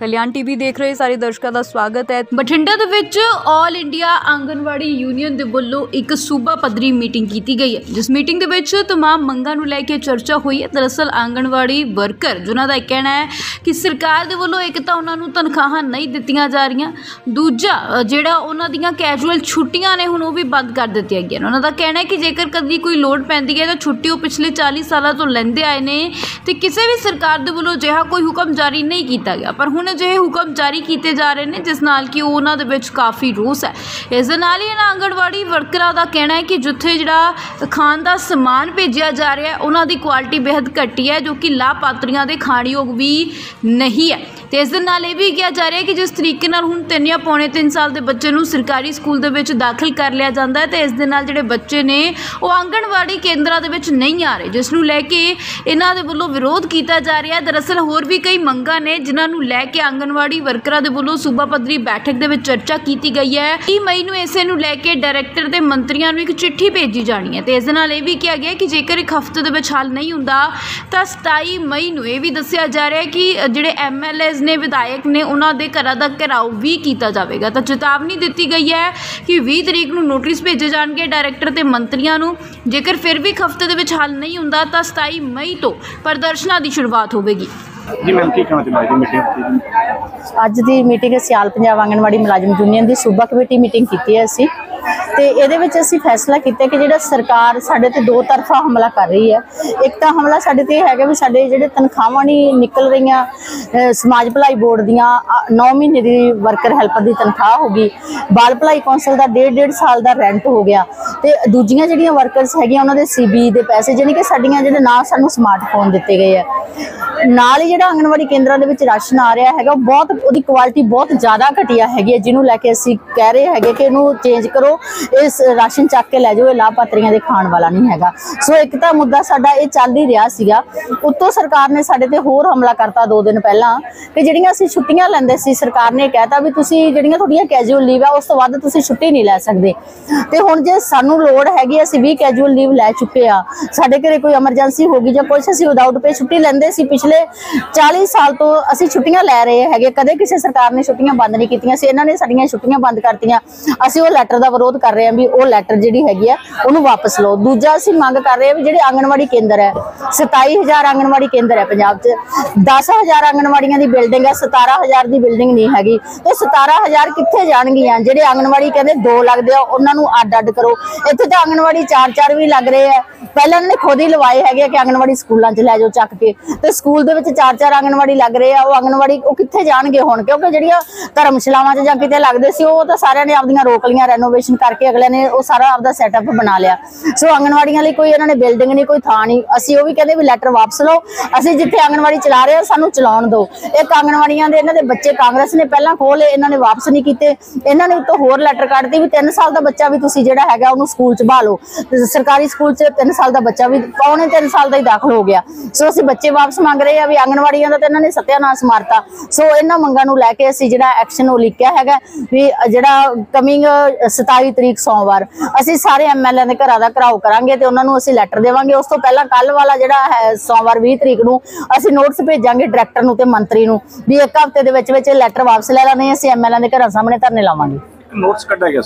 कल्याण TV देख रहे सारे दर्शकों का स्वागत है। बठिंडा दे विच ऑल इंडिया आंगनवाड़ी यूनियन दे वल्लों एक सूबा पद्धरी मीटिंग की गई है, जिस मीटिंग दे विच तमाम मंगां नूं लैके चर्चा हुई है। दरअसल आंगनवाड़ी वर्कर जिन्हां दा कहना है कि सरकार दे वल्लों एक तां उन्हां नूं तनखाहां नहीं दित्तियां जा रहीआं, दूजा जिहड़ा उन्हां दीआं कैजुअल छुट्टियां ने हुण ओह भी बंद कर दित्तियां गईआं। उन्हां दा कहना है कि जेकर कदी कोई लोड़ पैंदी है तां छुट्टी ओह पिछले 40 सालां तों लैंदे आए ने ते किसी भी सरकार दे वल्लों अजिहा कोई हुक्म जारी नहीं किया गया, पर हुण अजिहे हुक्म जारी किए जा रहे हैं जिस नाल कि उन्हां दे विच काफ़ी रोस है। इस दे नाल ही आंगनवाड़ी वर्करां दा कहना है कि जिथे जिहड़ा खाण दा समान भेजिया जा रहा है उन्हां दी क्वालिटी बेहद घटी है, जो कि लाभपात्रियां दे खाण योग भी नहीं है। तो इस दे नाल ये भी कहा जा रहा है कि जिस तरीके नाल हुण 3 या पौने 3 साल के बच्चे नूं सरकारी स्कूल दे विच दाखिल कर लिया जाता है, तो इस दे नाल जिहड़े बच्चे ने वो आंगनवाड़ी केंद्रां दे विच नहीं आ रहे, जिसनूं लैके इन्हां दे वल्लों विरोध किया जा रहा है। दरअसल होर भी कई मंगां ने जिन्हां नूं लैके आंगनवाड़ी वर्करां दे वल्लों सूबा पद्धरी बैठक दे विच चर्चा की गई है। 30 मई नूं इसे नूं लैके डायरैक्टर ते मंत्रियां नूं एक चिट्ठी भेजी जानी है। तो इस दे नाल ये भी कहा गया कि जेकर एक हफ्ते दे विच हल नहीं हुंदा तां 27 मई नूं ये भी दस्सिया जा रहा है कि जिहड़े MLAs ने विधायक ने उन्हां दे घरां दा घेराव भी किया जाएगा। तो चेतावनी दी गई है कि 20 तरीक नूं नोटिस भेजे जाणगे डायरैक्टर ते मंत्रियां नूं। जेकर फिर भी एक हफ्ते दे विच हल नहीं हुंदा तां 27 मई तो प्रदर्शनां की शुरुआत होगी। जी मैम की कहना चाहते मीटिंग ਅੱਜ ਦੀ ਮੀਟਿੰਗ ਅਸੀਂ ਆਲ ਪੰਜਾਬ ਆਂਗਨਵਾੜੀ ਮੁਲਾਜ਼ਮ ਯੂਨੀਅਨ ਦੀ ਸੂਬਾ ਕਮੇਟੀ ਮੀਟਿੰਗ ਕੀਤੀ ਹੈ ਅਸੀਂ, ਤੇ ਇਹਦੇ ਵਿੱਚ ਅਸੀਂ ਫੈਸਲਾ ਕੀਤਾ ਕਿ ਜਿਹੜਾ ਸਰਕਾਰ ਸਾਡੇ ਤੇ ਦੋ ਤਰਫਾ ਹਮਲਾ ਕਰ ਰਹੀ ਹੈ। ਇੱਕ ਤਾਂ ਹਮਲਾ ਸਾਡੇ ਤੇ ਹੈਗਾ ਵੀ ਸਾਡੇ ਜਿਹੜੇ ਤਨਖਾਹਾਂ ਨਹੀਂ ਨਿਕਲ ਰਹੀਆਂ, ਸਮਾਜ ਭਲਾਈ ਬੋਰਡ ਦੀਆਂ 9 ਮਹੀਨੇ ਦੀ ਵਰਕਰ ਹੈਲਪਰ ਦੀ ਤਨਖਾਹ ਹੋ ਗਈ, ਬਾਲ ਭਲਾਈ ਕੌਂਸਲ ਦਾ 1.5 ਸਾਲ ਦਾ ਰੈਂਟ ਹੋ ਗਿਆ, ਤੇ ਦੂਜੀਆਂ ਜਿਹੜੀਆਂ ਵਰਕਰਸ ਹੈਗੀਆਂ ਉਹਨਾਂ ਦੇ CB ਦੇ ਪੈਸੇ ਜਾਨੀ ਕਿ ਸਾਡੀਆਂ ਜਿਹੜੇ ਨਾ ਸਾਨੂੰ ਸਮਾਰਟਫੋਨ ਦਿੱਤੇ ਗਏ ਆ। ਨਾਲ ਹੀ ਜਿਹੜਾ ਆਂਗਨਵਾੜੀ ਕੇਂਦਰਾਂ ਦੇ ਵਿੱਚ ਰਾਸ਼ਨ ਆ ਰਿਹਾ ਹੈਗਾ ਬਹੁਤ ਉਹਦੀ ਕੁਆਲਿਟੀ ਬਹੁਤ ਜ਼ਿਆਦਾ ਘਟੀਆ ਹੈਗੀ ਹੈ, ਜਿਹਨੂੰ ਲੈ ਕੇ ਅਸੀਂ ਕਹਿ ਰਹੇ ਹੈਗੇ ਕਿ ਇਹਨੂੰ ਚੇਂਜ ਕਰੋ, ਇਸ ਰਾਸ਼ਨ ਚੱਕ ਕੇ ਲੈ ਜਾਓ, ਇਹ ਲਾਭਪਾਤਰੀਆਂ ਦੇ ਖਾਣ ਵਾਲਾ ਨਹੀਂ ਹੈਗਾ। ਸੋ ਇੱਕ ਤਾਂ ਮੁੱਦਾ ਸਾਡਾ ਇਹ ਚੱਲ ਹੀ ਰਿਹਾ ਸੀਗਾ, ਉੱਤੋਂ ਸਰਕਾਰ ਨੇ ਸਾਡੇ ਤੇ ਹੋਰ ਹਮਲਾ ਕਰਤਾ 2 ਦਿਨ ਪਹਿਲਾਂ ਕਿ ਜਿਹੜੀਆਂ ਅਸੀਂ ਛੁੱਟੀਆਂ ਲੈਂਦੇ ਸੀ ਸਰਕਾਰ ਨੇ ਕਹਿਤਾ ਵੀ ਤੁਸੀਂ ਜਿਹੜੀਆਂ ਤੁਹਾਡੀਆਂ ਕੈਜੂਅਲ ਲੀਵ ਆ ਉਸ ਤੋਂ ਵੱਧ ਤੁਸੀਂ ਛੁੱਟੀ ਨਹੀਂ ਲੈ ਸਕਦੇ। ਤੇ ਹੁਣ ਜੇ ਸਾਨੂੰ ਲੋੜ ਹੈਗੀ ਅਸੀਂ 20 ਕੈਜੂਅਲ ਲੀਵ ਲੈ ਚੁੱਕੇ ਆ, ਸਾਡੇ ਘਰੇ ਕੋਈ ਐਮਰਜੈਂਸੀ ਹੋ ਗਈ ਜਾਂ ਕੁਛ ਅਸੀਂ ਵਿਦਆਊਟ ਪੇ ਛੁੱਟੀ ਲੈਂਦੇ ਸੀ, ਪਿਛਲੇ 40 ਸਾਲ ਤੋਂ ਅਸੀਂ ਛੁੱਟੀਆਂ ਲੈ ਰਹੇ ਹੈਗੇ, ਕਦੇ ਕਿਸੇ ਸਰਕਾਰ ਨੇ ਛੁੱਟੀਆਂ ਬੰਦ ਨਹੀਂ ਕੀਤੀਆਂ ਸੀ, ਇਹਨਾਂ ਨੇ ਸਾਡੀਆਂ ਛੁੱਟੀਆਂ ਬੰਦ ਕਰਤੀਆਂ। ਅਸੀਂ ਉਹ ਲੈਟਰ ਦਾ ਵਿਰੋਧ ਕਰ ਰਹੇ ਹਾਂ ਵੀ ਉਹ ਲੈਟਰ ਜਿਹੜੀ ਹੈਗੀ ਆ ਉਹਨੂੰ ਵਾਪਸ ਲਓ। ਦੂਜਾ ਅਸੀਂ ਮੰਗ ਕਰ ਰਹੇ ਹਾਂ ਵੀ ਜਿਹੜੇ ਆਂਗਨਵਾੜੀ ਕੇਂਦਰ ਹੈ 27000 ਆਂਗਨਵਾੜੀ ਕੇਂਦਰ ਹੈ ਪੰਜਾਬ 'ਚ, 10000 ਆਂਗਨਵਾੜੀਆਂ ਦੀ ਬਿਲਡਿੰਗ ਹੈ, 17000 ਦੀ ਬਿਲਡਿੰਗ ਨਹੀਂ ਹੈਗੀ। ਤੇ 17000 ਕਿੱਥੇ ਜਾਣਗੀਆਂ? ਜਿਹੜੇ ਆਂਗਨਵਾੜੀ ਕਹਿੰਦੇ 2 ਲੱਗਦੇ ਆ ਉਹਨਾਂ ਨੂੰ ਅੱਡ ਕਰੋ। ਇੱਥੇ ਤਾਂ ਆਂਗਨਵਾੜੀ 4-4 ਵੀ ਲੱਗ ਰਹੇ ਆ। ਪਹਿਲਾਂ ਇਹਨਾਂ ਨੇ ਖੁਦ ਹੀ ਲਵਾਏ ਹੈਗੇ ਕਿ ਆਂਗਨਵਾੜੀ ਸਕੂਲਾਂ 'ਚ ਲੈ ਜਾਓ ਚੱਕ ਕੇ, ਤੇ ਸਕੂਲ ਦੇ ਵਿੱਚ 4-4 ਆਂਗਨਵਾੜੀ ਲੱਗ ਰਹੇ ਆ। ਉਹ ਆਂਗਨਵਾੜੀ ਉਹ ਕਿੱਥੇ ਜਾਣਗੇ ਹੁਣ, ਕਿਉਂਕਿ ਜਿਹੜੀਆਂ ਧਰਮਸ਼ਾਲਾਵਾਂ 'ਚ ਜਾਂ ਕਿਤੇ ਲੱਗਦੇ ਸੀ ਉਹ ਤਾਂ ਸਾਰਿਆਂ ਨੇ ਆਪਦੀਆਂ ਰੋਕ ਲੀਆਂ, ਰੈਨੋਵੇਸ਼ਨ ਕਰਕੇ ਅਗਲੇ ਨੇ ਉਹ ਸਾਰਾ ਆਪਦਾ ਸੈਟਅਪ ਬਣਾ ਲਿਆ। ਸੋ ਆਂਗਨਵਾੜੀਆਂ ਲਈ ਕੋਈ ਇਹਨਾਂ ਨੇ ਬਿਲਡਿੰਗ ਨਹੀਂ, ਕੋਈ ਥਾਂ ਨਹੀਂ। ਅਸੀਂ ਉਹ ਵੀ ਕਹਿੰਦੇ ਵੀ ਲੈਟਰ ਵਾਪਸ ਲਓ, ਅਸੀਂ ਜਿੱਥੇ ਆਂਗਨਵਾੜੀ ਚਲਾ ਰਹੇ ਆ ਸਾਨੂੰ ਚਲਾਉਣ ਦਿਓ। ਇੱਕ ਆਂਗਨਵਾੜੀਆਂ ਦੇ ਇਹਨਾਂ ਦੇ ਬੱਚੇ ਕਾਂਗਰਸ ਨੇ ਪਹਿਲਾਂ ਖੋਲੇ, ਇਹਨਾਂ ਨੇ ਵਾਪਸ ਨਹੀਂ ਕੀਤੇ। ਇਹਨਾਂ ਨੇ ਉੱਤੋਂ ਹੋਰ ਲੈਟਰ ਕੱਢਤੀ ਵੀ 3 ਸਾਲ ਦਾ ਬੱਚਾ ਵੀ ਤੁਸੀਂ ਜਿਹੜਾ ਹੈਗਾ ਉਹਨੂੰ ਸਕੂਲ 'ਚ ਬਹਾਲੋ। ਸਰਕਾਰੀ ਸਕੂਲ 'ਚ 3 ਸਾਲ ਦਾ ਬੱਚਾ ਵੀ ਪੌਣੇ 3 ਸਾਲ ਦਾ ਹੀ ਦਾਖਲ ਹੋ ਗਿਆ। ਸੋ ਅਸੀਂ ਬੱਚੇ ਵਾਪਸ ਮੰਗ ਰਹੇ ਆ ਵੀ ਆਂਗਨਵਾੜੀਆਂ ਦਾ ਤਾਂ ਇਹਨਾਂ ਨੇ ਸਤਿਆਨਾਸ਼ ਮਾਰਤਾ। ਸੋ ਇਹਨਾਂ ਮੰਗਾਂ ਨੂੰ ਲੈ ਕੇ ਅਸੀਂ ਜਿਹੜਾ ਐਕਸ਼ਨ ਉਹ ਲਿਖਿਆ ਹੈਗਾ ਵੀ ਜਿਹੜਾ ਕਮਿੰਗ 27 ਤਰੀਕ ਸੋਮਵਾਰ ਅਸੀਂ ਸਾਰੇ MLA ਦੇ ਘਰਾਂ ਦਾ ਘਰਾਓ ਕਰਾਂਗੇ ਤੇ ਉਹਨਾਂ ਨੂੰ ਅਸੀਂ ਲੈਟਰ ਦੇਵਾਂਗੇ। ਉਸ ਤੋਂ ਪਹਿਲਾਂ ਕੱਲ ਵਾਲਾ ਜਿਹੜਾ ਹੈ ਸੋਮਵਾਰ 20 ਤਰੀਕ ਨੂੰ ਅਸੀਂ ਨੋਟਿਸ ਭੇਜਾਂਗੇ ਡਾਇਰੈਕਟਰ ਨੂੰ ਤੇ ਮੰਤਰੀ ਨੂੰ ਵੀ 1 ਹਫ਼ਤੇ ਦੇ ਵਿੱਚ ਲੈਟਰ ਵਾਪਸ ਲੈ ਲੈਣੇ, ਅਸੀਂ MLA ਦੇ ਘਰਾਂ ਸਾਹਮਣੇ ਧਰਨੇ ਲਾਵਾਂਗੇ। ਨੋਟਿਸ ਕੱਢਿਆ ਗਿਆ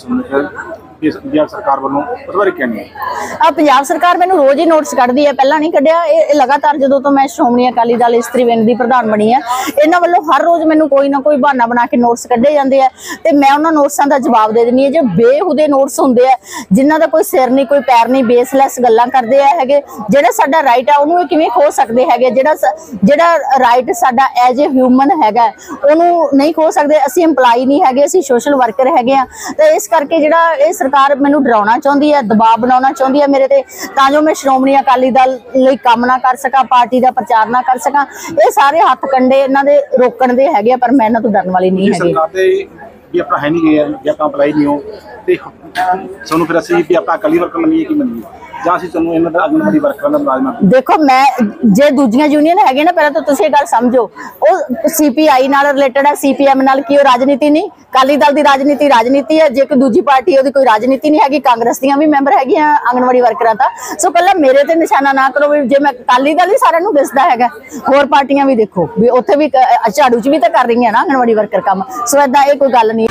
ਪੰਜਾਬ ਸਰਕਾਰ ਵੱਲੋਂ ਉਸ ਬਾਰੇ ਕਹਿੰਦੇ ਆ ਪੰਜਾਬ ਸਰਕਾਰ ਮੈਨੂੰ ਰੋਜ਼ ਹੀ ਨੋਟਿਸ ਕੱਢਦੀ ਹੈ, ਪਹਿਲਾਂ ਨਹੀਂ ਕੱਢਿਆ। ਇਹ ਲਗਾਤਾਰ ਜਦੋਂ ਤੋਂ ਮੈਂ ਸ਼੍ਰੋਮਣੀ ਅਕਾਲੀ ਦਲ ਇਸਤਰੀ ਵਿੰਗ ਦੀ ਪ੍ਰਧਾਨ ਬਣੀ ਆ, ਇਹਨਾਂ ਵੱਲੋਂ ਹਰ ਰੋਜ਼ ਮੈਨੂੰ ਕੋਈ ਨਾ ਕੋਈ ਬਹਾਨਾ ਬਣਾ ਕੇ ਨੋਟਿਸ ਕੱਢੇ ਜਾਂਦੇ ਆ ਤੇ ਮੈਂ ਉਹਨਾਂ ਨੋਟਿਸਾਂ ਦਾ ਜਵਾਬ ਦੇ ਦਿੰਦੀ ਹਾਂ। ਜੇ ਬੇਹੂਦੇ ਨੋਟਿਸ ਹੁੰਦੇ ਆ ਜਿਨ੍ਹਾਂ ਦਾ ਕੋਈ ਸਿਰ ਨਹੀਂ ਕੋਈ ਪੈਰ ਨਹੀਂ, ਬੇਸਲੈਸ ਗੱਲਾਂ ਕਰਦੇ ਆ ਹੈਗੇ, ਜਿਹੜਾ ਸਾਡਾ ਰਾਈਟ ਆ ਉਹਨੂੰ ਇਹ ਕਿਵੇਂ ਖੋ ਸਕਦੇ ਹੈਗੇ? ਜਿਹੜਾ ਰਾਈਟ ਸਾਡਾ ਐਜ ਏ ਹਿਊਮਨ ਹੈਗਾ ਉਹਨੂੰ ਨਹੀਂ ਖੋ ਸਕਦੇ। ਅਸੀਂ ਇੰਪਲਾਈ ਨਹੀਂ ਹੈਗੇ, ਅਸੀਂ ਸੋਸ਼ਲ ਵਰਕਰ ਹੈਗੇ ਆ। ਤੇ ਇਸ ਕਰਕੇ ਜਿਹੜਾ ਇਹ ਸਰਕਾਰ ਮੈਨੂੰ ਡਰਾਉਣਾ ਚਾਹੁੰਦੀ ਹੈ, ਦਬਾਅ ਬਣਾਉਣਾ ਚਾਹੁੰਦੀ ਹੈ ਮੇਰੇ ਤੇ, ਤਾਂ ਜੋ ਮੈਂ ਸ਼੍ਰੋਮਣੀ ਅਕਾਲੀ ਦਲ ਲਈ ਕੰਮ ਨਾ ਕਰ ਸਕਾਂ, ਪਾਰਟੀ ਦਾ ਪ੍ਰਚਾਰ ਨਾ ਕਰ ਸਕਾਂ। ਇਹ ਸਾਰੇ ਹੱਥ ਕੰਡੇ ਇਹਨਾਂ ਦੇ ਰੋਕਣ ਦੇ ਹੈਗੇ ਆ, ਪਰ ਮੈਂ ਇਹਨਾਂ ਤੋਂ ਡਰਨ ਵਾਲੀ ਨਹੀਂ ਹੈਗੀ। ਸਰਕਾਰ ਦੇ ਵੀ ਆਪਣਾ ਹੈ ਨਹੀਂ ਗਿਆ ਜਾਂ ਆਪਾਂ ਅਪਲਾਈ ਨਹੀਂ ਹੋ ਤੇ ਸਾਨੂੰ ਫਿਰ ਅਸੀਂ ਵੀ ਆਪਣਾ ਅਕਾਲੀ ਵਰਕਰ ਮੰਨੀਏ ਕਿ ਮੰਨੀਏ? ਜਾਂ ਅਸੀਂ ਤੁਹਾਨੂੰ ਇਹਨਾਂ ਦਾ ਆਂਗਣਵਾੜੀ ਵਰਕਰਾਂ ਦਾ ਮੁਲਾਜ਼ਮਾਂ देखो मैं जे दूजियां यूनियन है ना पहले तो तुम ये गल समझो वो CPI नाल रिलेटेड है CPM नाल की राजनीति नहीं अकाली दल की राजनीति है जे कोई दूजी पार्टी है कोई राजनीति नहीं हैगी कांग्रेस दियां भी मैंबर है आंगनवाड़ी वर्करां दा सो कल्ला मेरे ते निशाना ना करो भी जे मैं अकाली दल ही सारिਆਂ ਨੂੰ दिसदा हैगा होर पार्टियां भी देखो भी उत्थे भी झाड़ू च भी तो कर रही है ना आंगनवाड़ी वर्कर काम सो इदां ये कोई गल नहीं